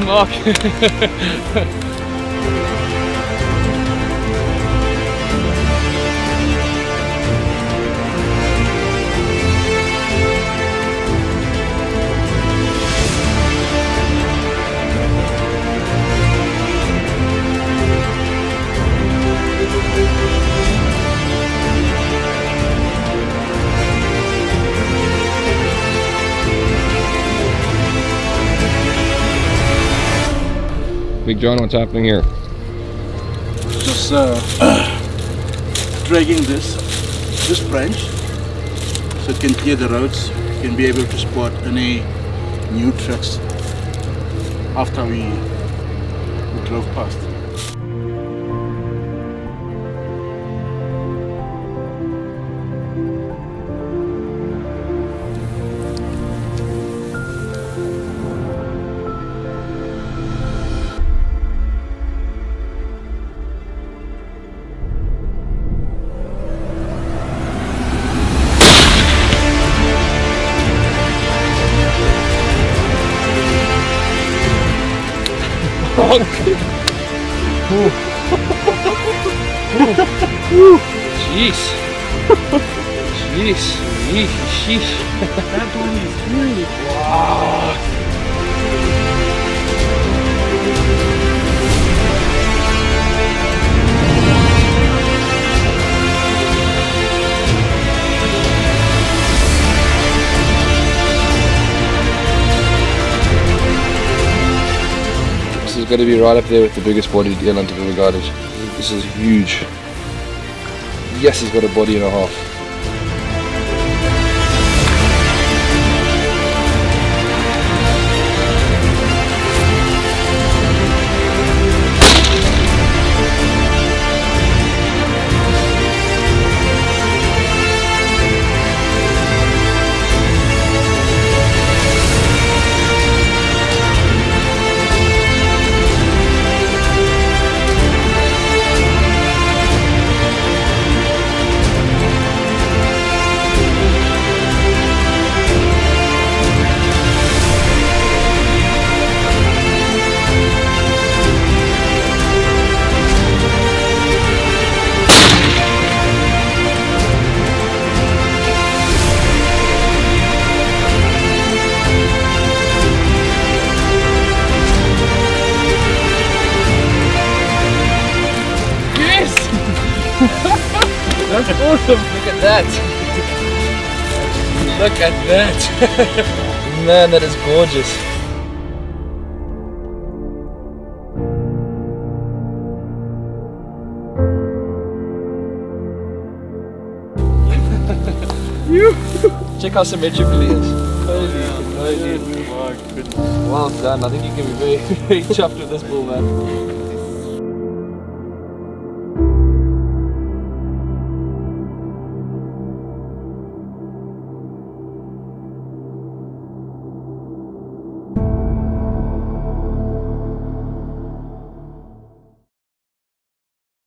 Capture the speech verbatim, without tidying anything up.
Mark. Big John, what's happening here? Just uh, dragging this this branch so it can clear the roads. You can be able to spot any new trucks after we, we drove past. Jeez. Jeez. Sheesh. That one is huge. Wow. This is going to be right up there with the biggest bodied eland I've ever got it. This is huge. Yes, he's got a body and a half. That's awesome! Look at that! Look at that! Man, that is gorgeous! Check how symmetrical he is. Holy, holy. My goodness. Well done. I think you can be very, very chuffed with this bull, man.